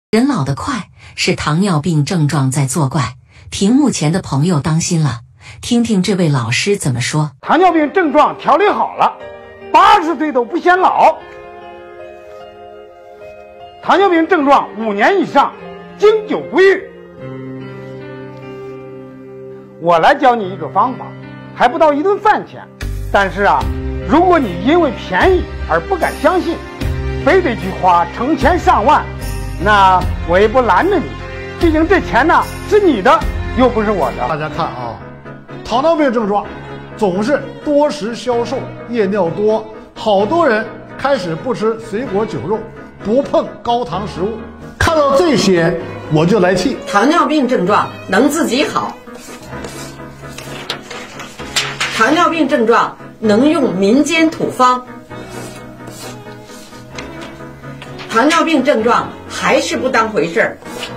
人老得快，是糖尿病症状在作怪。屏幕前的朋友当心了，听听这位老师怎么说。 糖尿病症状调理好了，80岁都不显老。糖尿病症状5年以上，经久不愈。我来教你一个方法，还不到1顿饭钱。但是如果你因为便宜而不敢相信，非得去花成千上万，那我也不拦着你，毕竟这钱是你的，又不是我的。 大家看糖尿病症状总是多食消瘦、夜尿多，好多人开始不吃水果酒肉，不碰高糖食物。看到这些我就来气。 糖尿病症状能自己好，糖尿病症状能用民间土方，糖尿病症状还是不当回事儿。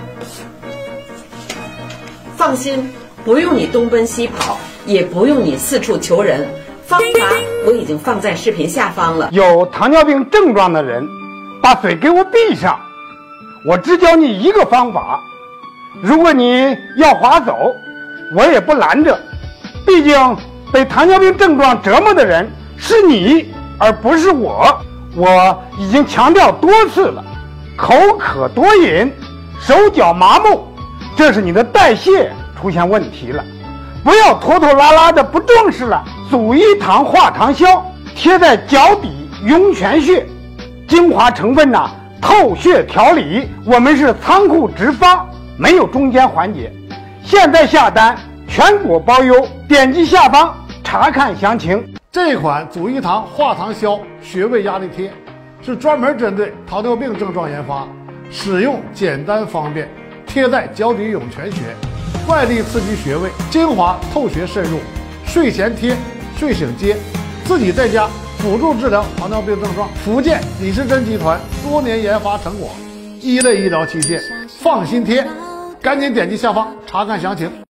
放心，不用你东奔西跑，也不用你四处求人，方法我已经放在视频下方了。 有糖尿病症状的人，把嘴给我闭上，我只教你一个方法。如果你要划走，我也不拦着，毕竟被糖尿病症状折磨的人是你，而不是我。我已经强调多次了，口渴多饮，手脚麻木，这是你的代谢出现问题了。不要拖拖拉拉的不重视了。组一糖化糖消贴在脚底涌泉穴，精华成分透穴调理，我们是仓库直发，没有中间环节。现在下单全国包邮，点击下方查看详情。 这款组一糖化糖消穴位压力贴是专门针对糖尿病症状研发，使用简单方便，贴在脚底涌泉穴，外力刺激穴位，精华透穴渗入，睡前贴，睡醒接，自己在家辅助治疗糖尿病症状。福建李时珍集团多年研发成果，一类医疗器械，放心贴，赶紧点击下方查看详情。